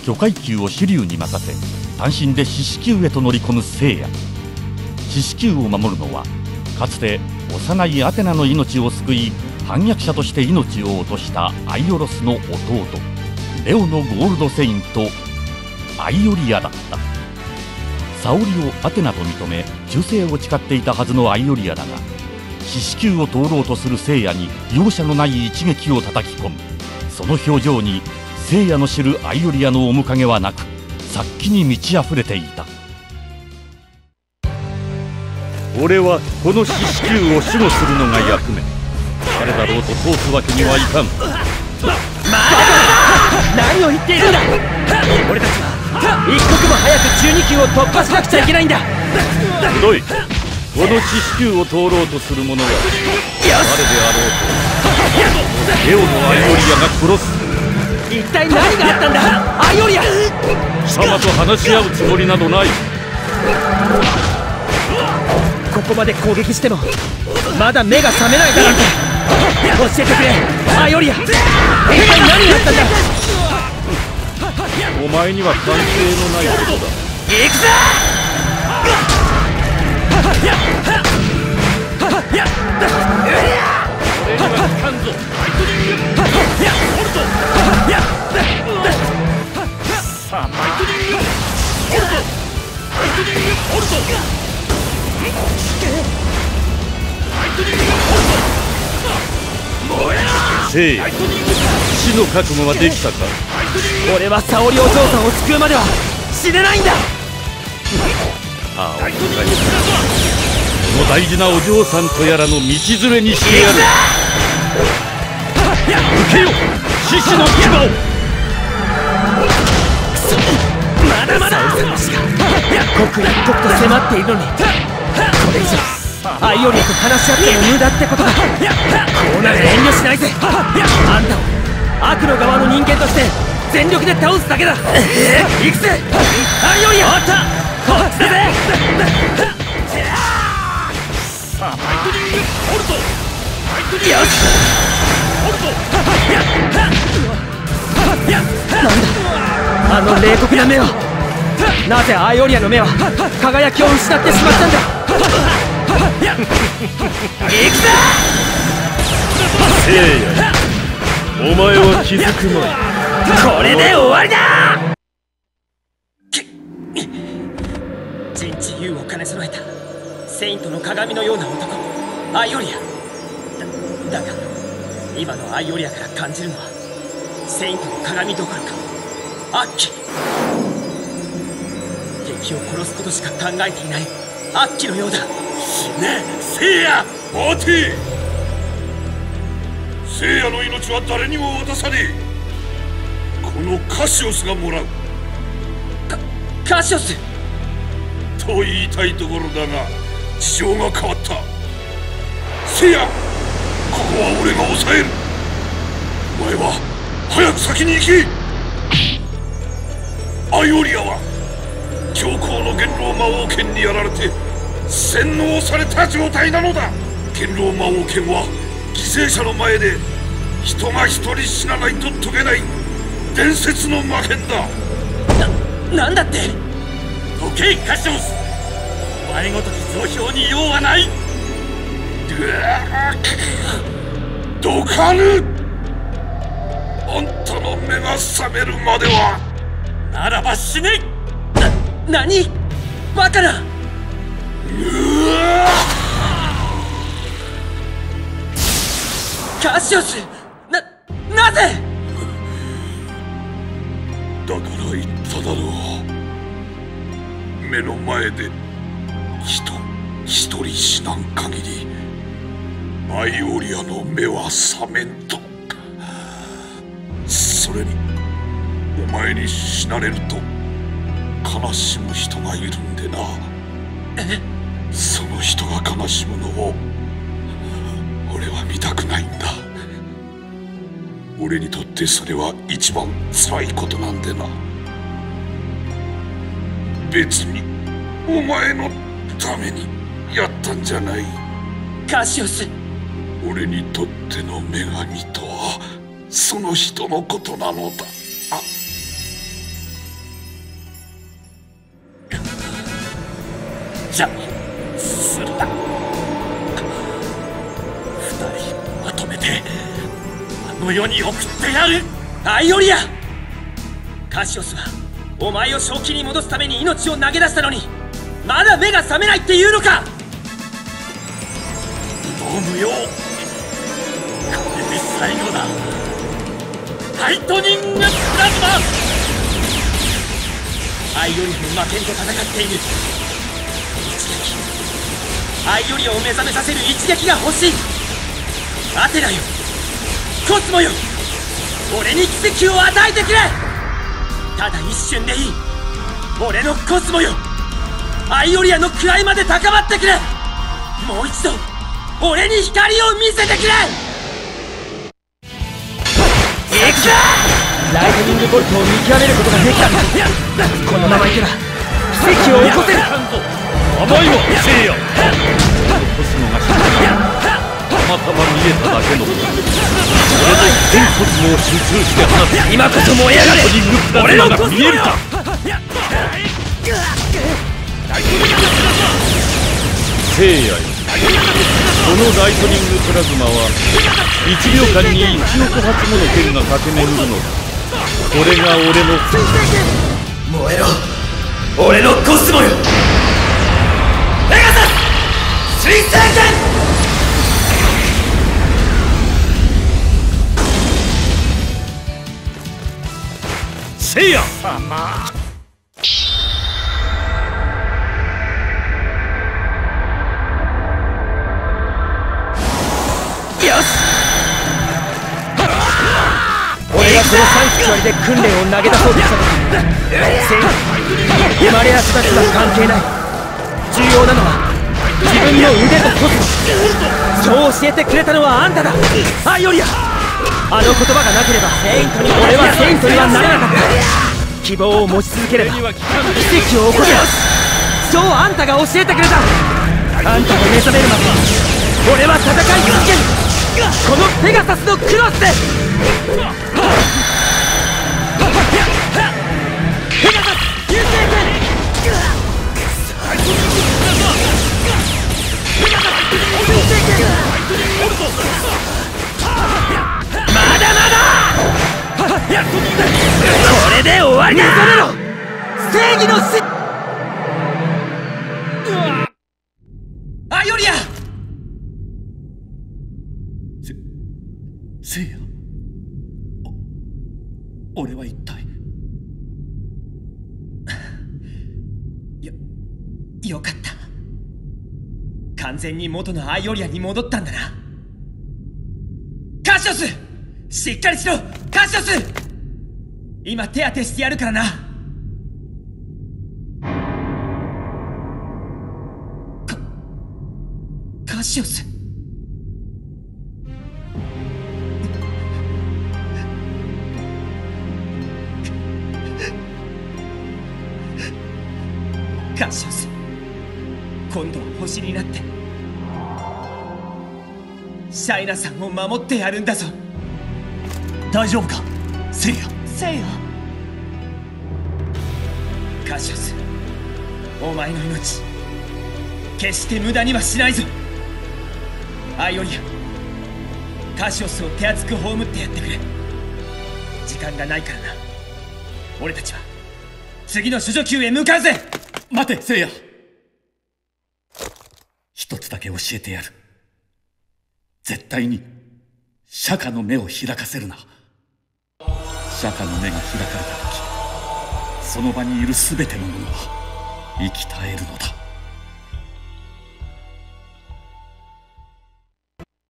巨階級を首竜に任せ単身で獅子宮へと乗り込む聖夜。獅子宮を守るのはかつて幼いアテナの命を救い反逆者として命を落としたアイオロスの弟レオのゴールドセイントアイオリアだった。沙織をアテナと認め忠誠を誓っていたはずのアイオリアだが、獅子宮を通ろうとする聖夜に容赦のない一撃を叩き込む。その表情に聖夜の知るアイオリアの面影はなく、殺気に満ち溢れていた。俺はこの獅子宮を守護するのが役目。誰だろうと通すわけにはいかん。 何を言っているんだ。俺たちは一刻も早く12級を突破しなくちゃいけないんだ。 くどい。この獅子宮を通ろうとする者は誰であろうとレオのアイオリアが殺す。 一体何があったんだアイオリア。 貴様と話し合うつもりなどない。 ここまで攻撃してもまだ目が覚めないだなんて。教えてくれアイオリア、一体何があったんだ。 お前には関係のないことだ。 行くぞ。 俺には効かんぞ。さあバイトニングホルト、バイトニングホルト、バイトニングホルト。聖夜、死の覚悟はできたか。 俺は沙織お嬢さんを救うまでは死ねないんだ。 ああ、この大事なお嬢さんとやらの道連れにしてやる。受けよ獅子の牙を。 まだまだ沙織さんの死が刻一刻と迫っているのに、これ以上アイオリアと話し合っても無駄ってことだ。こうなら遠慮しないぜ。あんたを悪の側の人間として全力で倒すだけだ。行くぜアイオリア。こっちだぜ。 さあバイトニングホルト、バイトニングよしホルト。 なんだあの冷酷な目は。なぜアイオリアの目は輝きを失ってしまったんだ。行くぜ聖夜、お前は気づくまい。 これで終わりだ。人知勇を兼ね備えたセイントの鏡のような男アイオリアだが今のアイオリアから感じるのはセイントの鏡どころか悪鬼。敵を殺すことしか考えていない悪鬼のようだ。 ねえ聖夜、待て。聖夜の命は誰にも渡さねえ。このカシオスがもらう。 カシオスと言いたいところだが事情が変わった。聖夜、ここは俺が抑える。お前は早く先に行け。アイオリアは教皇の元老魔王剣にやられて洗脳された状態なのだ。元老魔王剣は犠牲者の前で人が一人死なないと解けない伝説の魔剣だ。 なんだって。 どけカシオス、お前ごとき増票に用はない。どかぬ。あんたの目が覚めるまでは。ならば死ね。 何バカな。カシオス、なぜ。 だから言っただろう。目の前で一人死なん限りアイオリアの目は覚めんと。それにお前に死なれると悲しむ人がいるんでな。その人が悲しむのを俺は見たくないんだ。俺にとってそれは一番辛いことなんでな。別にお前のためにやったんじゃない。 カシオス、 俺にとっての女神とはその人のことなのだ。 邪魔するな。二人まとめてあの世に送ってやる。 アイオリア、カシオスはお前を正気に戻すために命を投げ出したのに、まだ目が覚めないっていうのか。 どう無用。これで最後だ。ライトニングプラズマ。 アイオリアの魔剣と戦っている。一撃、アイオリアを目覚めさせる一撃が欲しい。アテナよ、コスモよ、俺に奇跡を与えてくれ。ただ一瞬でいい。俺のコスモよ、アイオリアの位まで高まってくれ。もう一度俺に光を見せてくれ。行くぞ。ライトニングボルトを見極めることができた。このままいけば奇跡を起こせる。 甘いわせいや。コスモがたまたま見えただけの俺の全コスモを集中して放つ。 今こそ燃え上がれ。 俺のコスモ見えるか。せいやよ、このライトニングプラズマは1秒間に1億発もの剣が駆け巡るのだ。これが俺の燃えろ、俺のコスモよ。ペガサス水星剣。 せいや様。よし、俺がこのサンクチュアリで訓練を投げ出そうとした時、生まれや育ちは関係ない。重要なのは自分の腕とコスモ。そう教えてくれたのはあんただ、アイオリア。あの言葉がなければ俺はセイントにはなれなかった。希望を持ち続ければ奇跡を起こせ。そうあんたが教えてくれた。あんたが目覚めるまで俺は戦い続ける。このペガサスのクロスで。ペガサス流星剣。まだまだ。これで終わりだ。目覚めろ、正義のアイオリア。 せいや、俺は一体。 よかった。完全に元のアイオリアに戻ったんだな。カシオス、しっかりしろ。カシオス、今手当てしてやるからな。カシオス。カシオス、今度は星になってシャイナさんを守ってやるんだぞ。 大丈夫かせいや。 せいや、カシオス、お前の命決して無駄にはしないぞ。アイオリア、カシオスを手厚く葬ってやってくれ。時間がないからな。俺たちは次の処女級へ向かうぜ。 待てせいや、一つだけ教えてやる。絶対に釈迦の目を開かせるな。釈迦の目が開かれた時、その場にいる全てのものは生き絶えるのだ。